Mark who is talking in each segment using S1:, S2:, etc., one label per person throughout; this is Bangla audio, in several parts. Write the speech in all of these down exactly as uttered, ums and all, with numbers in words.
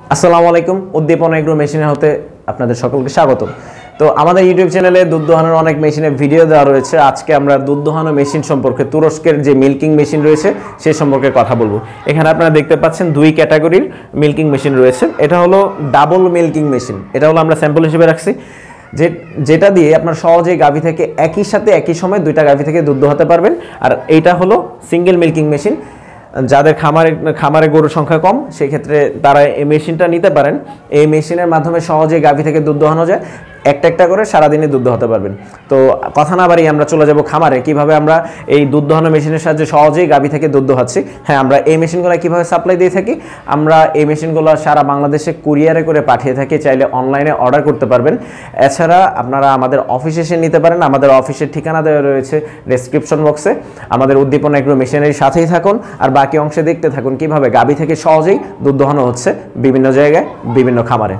S1: আসসালামু আলাইকুম উদ্দীপনা এগ্রো মেশিনে হতে আপনাদের সকলকে স্বাগত। তো আমাদের ইউটিউব চ্যানেলে দুধ দোহানোর অনেক মেশিনের ভিডিও দেওয়া রয়েছে। আজকে আমরা দুধ দোহানো মেশিন সম্পর্কে তুরস্কের যে মিল্কিং মেশিন রয়েছে সে সম্পর্কে কথা বলবো। এখানে আপনারা দেখতে পাচ্ছেন দুই ক্যাটাগরির মিল্কিং মেশিন রয়েছে। এটা হলো ডাবল মিল্কিং মেশিন, এটা হলো আমরা স্যাম্পল হিসেবে রাখছি, যে যেটা দিয়ে আপনার সহজেই গাভী থেকে একই সাথে একই সময় দুইটা গাভী থেকে দুধ দোহাতে পারবেন। আর এইটা হলো সিঙ্গেল মিল্কিং মেশিন। যাদের খামারে খামারে গরুর সংখ্যা কম সেক্ষেত্রে তারা এই মেশিনটা নিতে পারেন। এই মেশিনের মাধ্যমে সহজেই গাভী থেকে দুধ দোহানো যায়, একটা একটা করে সারাদিনে দুধ দোহাতে পারবেন। তো কথা না বাড়িয়ে আমরা চলে যাব খামারে, কিভাবে আমরা এই দুধ দোহানো মেশিনের সাহায্যে সহজেই গাভী থেকে দুধ দোহাচ্ছি। হ্যাঁ, আমরা এই মেশিনগুলো কীভাবে সাপ্লাই দিয়ে থাকি, আমরা এই মেশিনগুলো সারা বাংলাদেশে কুরিয়ারে করে পাঠিয়ে থাকি, চাইলে অনলাইনে অর্ডার করতে পারবেন। এছাড়া আপনারা আমাদের অফিসে এসে নিতে পারেন, আমাদের অফিসের ঠিকানা দেওয়া রয়েছে ডেসক্রিপশন বক্সে। আমাদের উদ্দীপনা এগ্রো মেশিনের সাথেই থাকুন আর বাকি অংশে দেখতে থাকুন কীভাবে গাভী থেকে সহজেই দুধ দোহানো হচ্ছে বিভিন্ন জায়গায় বিভিন্ন খামারে।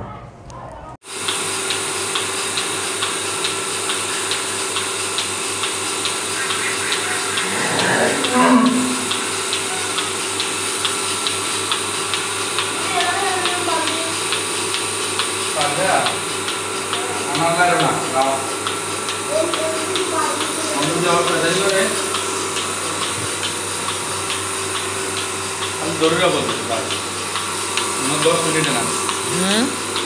S2: জরুরি বলতে দশ মিনিটে না হুম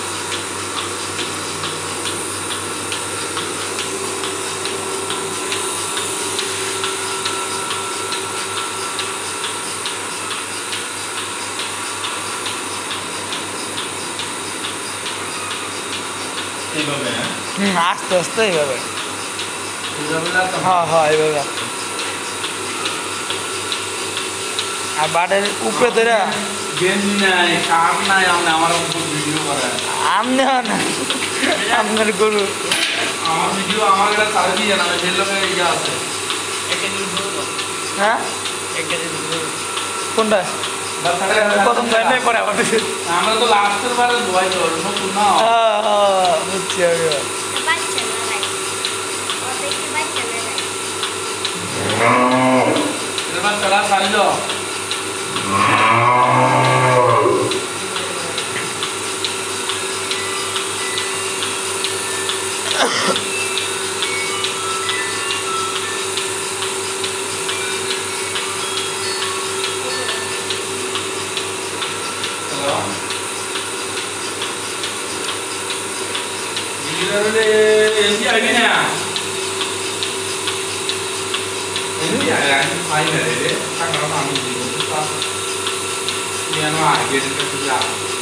S2: এইভাবে হুম আস্তে আস্তে এইভাবে হ্যাঁ হ্যাঁ এইভাবে আস্তে আর বাড়ির উপরে ধরে গেঞ্জি নাই কাপ নাই আপনি আমার ভিডিও করেন আমনে না আপনার গরু আমার ভিডিও আমার কাছে ছাড়ে দিয়ে না সেই লোকের ইয়ে আছে হ্যাঁ কোনটা প্রথম ধরে পরে আবার আমরা তো লাস্টের বারে ধোয়াই তো নতুন না হ্যাঁ হ্যাঁ বুঝছি আমি এবার চলা ছাড়িল এমনি আগে না এমনি আগে ফাইনাল রে টাকা আমি দিব তো নিয়ে আনো আগে যেটা